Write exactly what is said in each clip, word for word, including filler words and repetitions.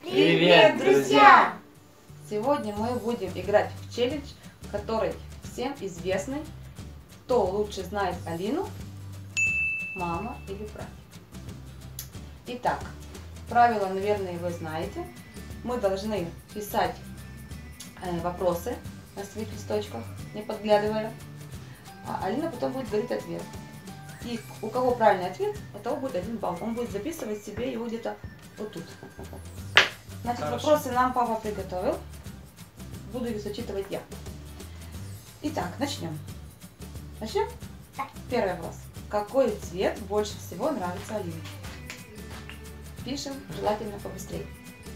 Привет, друзья! Сегодня мы будем играть в челлендж, который всем известный. Кто лучше знает Алину, мама или братик? Итак, правила, наверное, вы знаете. Мы должны писать э, вопросы на своих листочках, не подглядывая. А Алина потом будет говорить ответ. И у кого правильный ответ, у того будет один балл. Он будет записывать себе его где-то вот тут. Значит, Хорошо. Вопросы нам папа приготовил. Буду их зачитывать я. Итак, начнем. Начнем? Да. Первый вопрос. Какой цвет больше всего нравится Алине? Пишем, желательно побыстрее.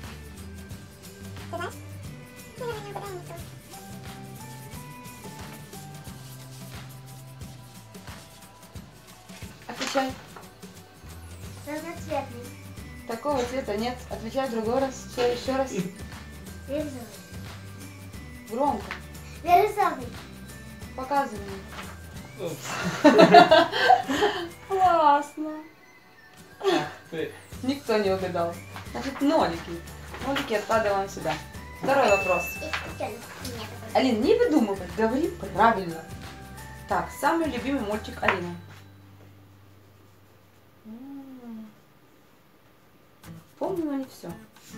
Отвечай. Разноцветный. Такого цвета нет. Отвечай в другой раз. Еще, еще раз. Бирюзовый. Громко. Бирюзовый. Показывай. Классно. Никто не угадал. Значит, нолики. Нолики откладываем сюда. Второй вопрос. Алин, не выдумывай, говори правильно. Так, самый любимый мультик Алины. Помню, но не все.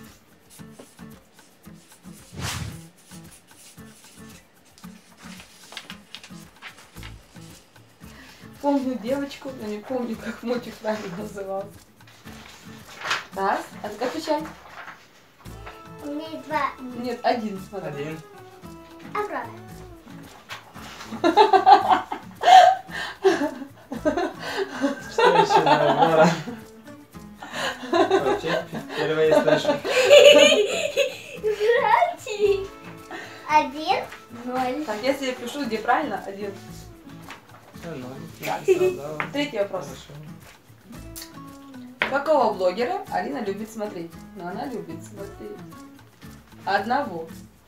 Помню девочку, но не помню, как мультик правильно назывался. Так, отвечай. У меня есть два. Нет, один, смотри. Один. Аврора. Что еще на Аврора? Вообще, впервые слышу. Братик. Один. Ноль. Так, если я пишу, где правильно, один. Третий вопрос. Какого блогера Алина любит смотреть? Ну, она любит смотреть. Одного.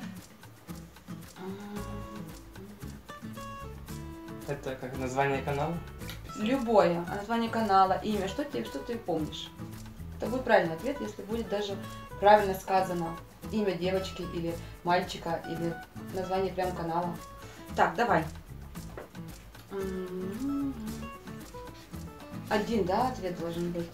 Это как название канала? Любое. А название канала, имя, что ты, что ты помнишь? Это будет правильный ответ, если будет даже правильно сказано имя девочки или мальчика, или название прям канала. Так, давай. Один, да, ответ должен быть.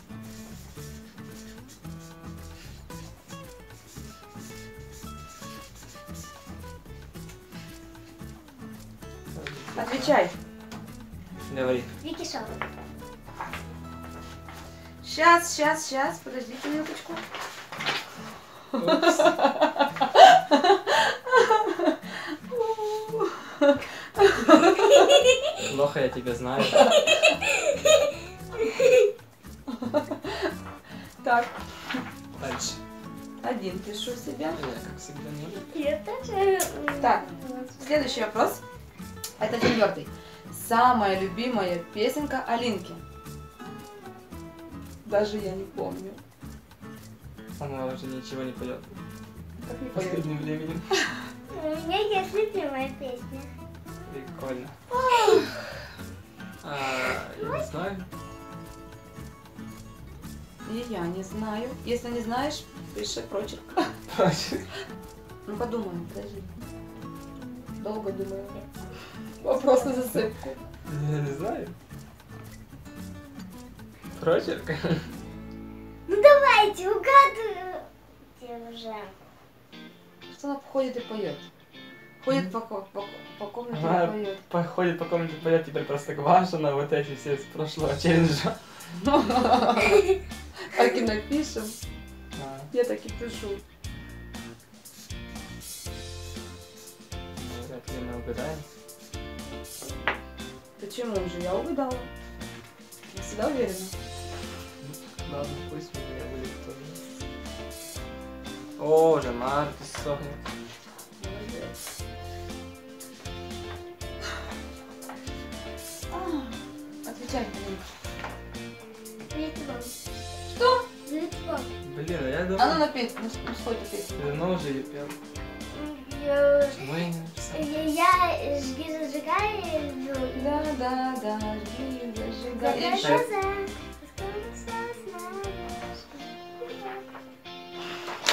Отвечай. Говори. Вики Шоу. Сейчас, сейчас, сейчас, подождите минуточку. Плохо я тебя знаю. Так. Дальше. Один пишу себе. Я, как всегда, не. Я тоже. Так, следующий вопрос. Это четвертый. Самая любимая песенка Алинки. Даже я не помню. Она уже ничего не поет. Как не В поет? последнем времени. У меня есть любимая песня. Прикольно. А, я не знаю. И я не знаю. Если не знаешь, пиши прочерк. Ну подумай, подожди. Долго думаю. Вопрос на засыпку. Я не знаю. Прочерк? Ну давайте, угадывайте уже. Что она ходит и поет? Ходит по, по, по комнате Она и поет. походит по комнате, поет теперь просто Гвашина, вот эти все с прошлого челленджа. Так и напишем. А, Я так и пишу. вряд ли мы угадаем. Почему же? Я угадала. Я всегда уверена. Ладно, пусть у меня будет тоже. О, уже Маркус сохнет. Молодец. А, отвечай, блин. Литвон. Что? Литвон. Блин, а я А ну думал, напей, ну ну, спой эту песню. ты давно уже ее пел. Я, Почему я не написал? я жги зажигай. Да, да, да, жги, зажигай. И Закрой ещё. глаза. Скоро всё знаешь.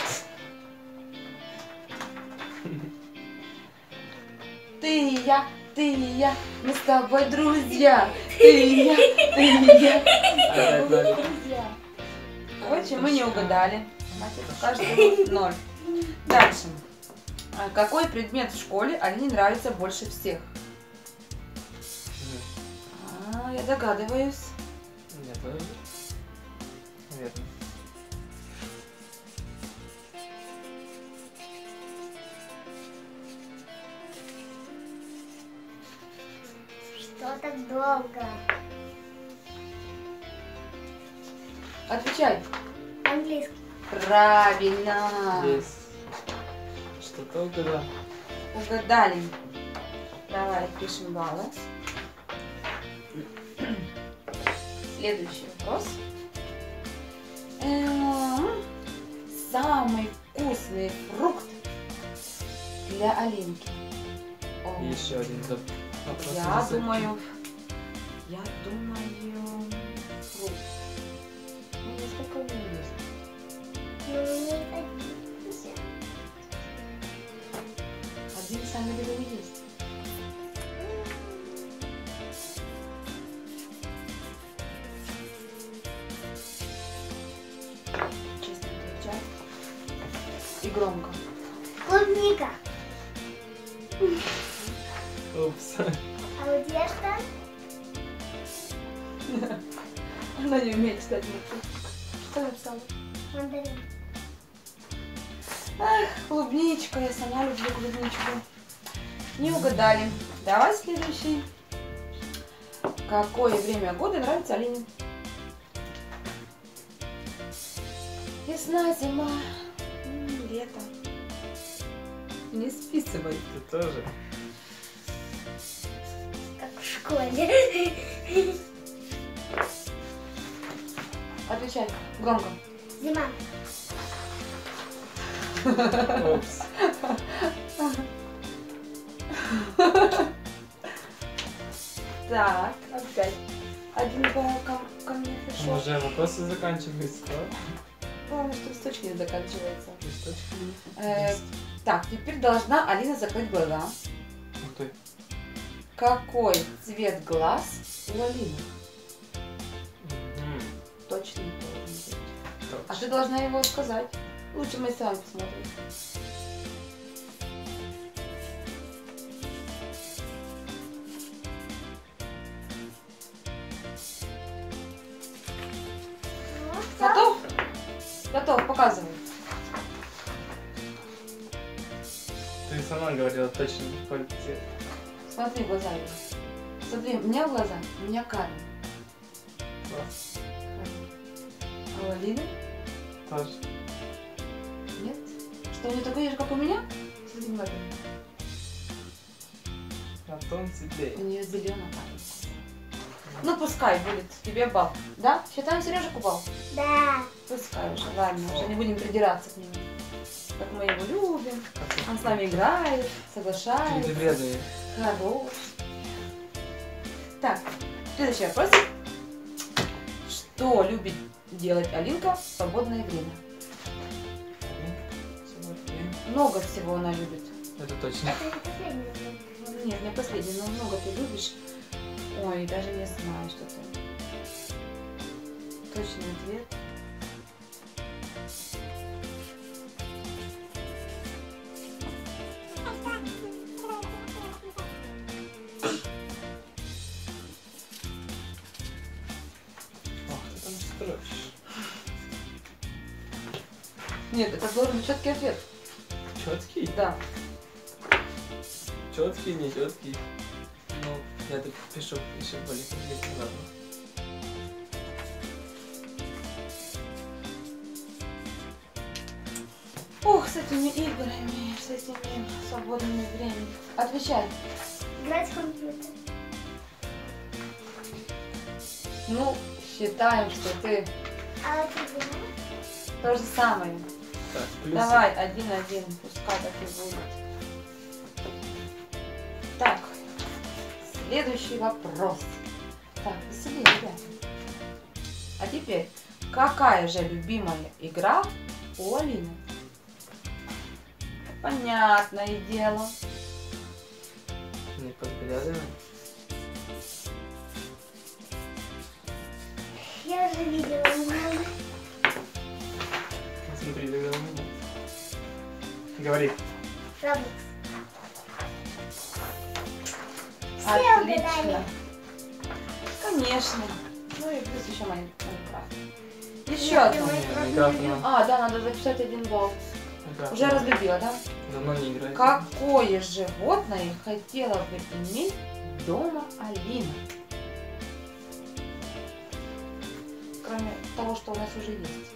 Ты и я, ты и я, мы с тобой друзья. Ты и я, ты и я, мы с Опять тобой ноль. друзья. Короче, мы не угадали. Значит, каждый ноль. Дальше. А какой предмет в школе Алине нравится больше всех? А, я догадываюсь. Я тоже. Наверное. Что так долго? Отвечай. Английский. Правильно. Есть. Что-то угадал. Угадали. Давай пишем баллы. Следующий вопрос. Эм, Самый вкусный фрукт для Алинки. О, И еще один за- вопрос. Я за сутки. думаю, я думаю, фрукт. Ну, несколько у меня есть. Ну, не один. Один самый любимый есть. Честно отвечаю. И громко. Клубника. Упс. А вот я что? Она не умеет читать буквы. Что написала? Мандарин. Ах, клубничка, я сама люблю клубничку. Не угадали. Давай следующий. Какое время года нравится Алине? Весна, зима, м, лето. Не списывай. Ты тоже. Как в школе. Отвечай громко. Зима. Упс. Так, опять. Один балл ко, ко мне пришел. Уже вопросы заканчиваются, да? Главное, что листочки не заканчиваются. Листочки. Э, так, теперь должна Алина закрыть глаза. Ух ты. Какой цвет глаз у Алины? Мгм. Точно не должен быть. А Точно. ты должна его сказать. Лучше мы сами посмотрим. Ну, всё. Готов? Готов, показывай. Ты сама говорила точно какой цвет. Смотри в глаза его. Смотри, у меня глаза, у меня карие. Класс. А у Алины? Тоже. Нет? Что, у нее такой же, как у меня? Смотри внимательно. На тон светлее. У нее зеленая карие. Ну, пускай будет тебе балл. Да? Считаем Сережику балл? Да. Пускай уже, ладно, уже не будем придираться к нему. Как мы его любим. Он с нами играет, Ты соглашается. вредный. Хорош. Так, следующий вопрос. Что любит делать Алинка в свободное время? Много всего она любит. Это точно. Это не последний вопрос. Нет, не последний, но много ты любишь. Ой, даже не знаю, что ты. Точный ответ. Ох, ты там строишь. Нет, это должен быть четкий ответ. Четкий? Да. Четкий, не четкий. Ну, я тут пишу еще более конкретно, ладно. Ух, с этими играми, с этими свободными временем. Отвечай. Играть в компьютер. Ну, считаем, что ты А у тебя? то же самое. Так, плюсы. Давай, один-один, пускай так и будет. Так, следующий вопрос. Так, веселее, ребята. А теперь, какая же любимая игра у Алины? Понятное дело. Не подглядывай. Я уже видела маму. Смотри, договорил. Говори. Роблокс. Все Отлично. угадали. Конечно. Ну и плюс еще Майн- Майнкрафт. Еще Нет, одно. я Майнкрафт, ну, А, да, надо записать один балл. Майнкрафт, Уже ну, разлюбила, да? Давно не играю. Какое животное хотела бы иметь дома Алина? Кроме того, что у нас уже есть.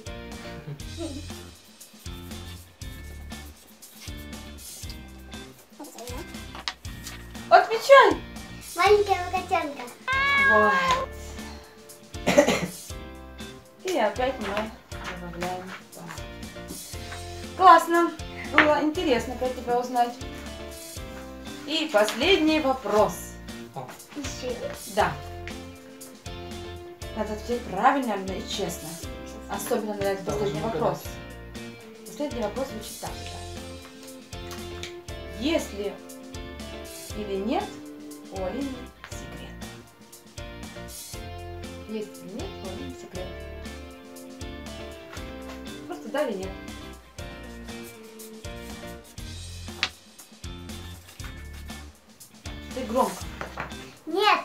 Отвечай! Маленькая котенка. Вот. И опять мы добавляем балл. Классно. Было интересно про тебя узнать. И последний вопрос. Еще. Да. Надо ответить правильно и честно. Особенно на этот Да, последний уже вопрос. Последний вопрос звучит так. Есть ли или нет у Алины секрет? Есть или нет у Алины секрет? Просто да или нет? Ты громко. Нет.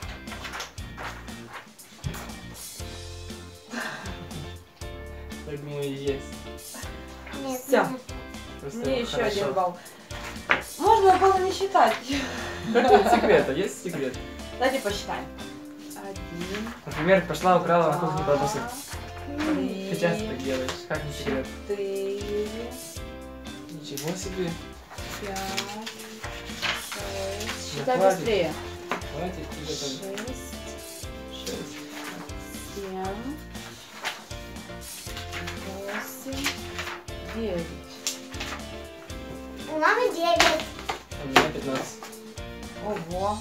Так думаю, и есть. Нет. Всё. нет. Просто Мне еще хорошо. один балл. Можно было не считать. Какой секрет? А есть секрет? Давайте посчитаем. Один. Например, пошла, украла на кухне два, колбасы. три, Ты часто так делаешь. Как не секрет? четыре, Ничего себе. пять, шесть. Ну, Считай хватит. быстрее. Хватит тебе там. Шесть, Шесть. семь, восемь, девять. У мамы девять. У меня пятнадцать. Ого.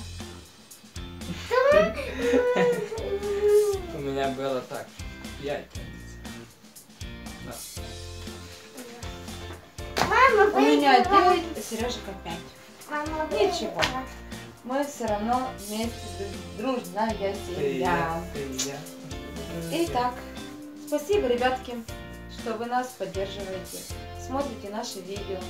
У меня было так. Пять. Да. Мама У меня выиграла. девять, а Сережика пять. Мама Ничего. выиграла. Мы все равно вместе дружная Ты и я. семья. Ты и я. Итак, спасибо, ребятки, что вы нас поддерживаете, смотрите наши видео.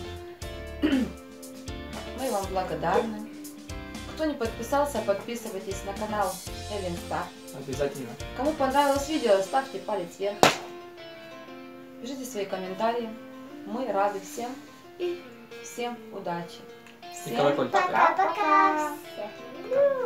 Мы вам благодарны. Кто не подписался, подписывайтесь на канал Эллен Стар. Обязательно. Кому понравилось видео, ставьте палец вверх. Пишите свои комментарии. Мы рады всем и всем удачи. И Всем колокольчик. Пока-пока. Всех люблю.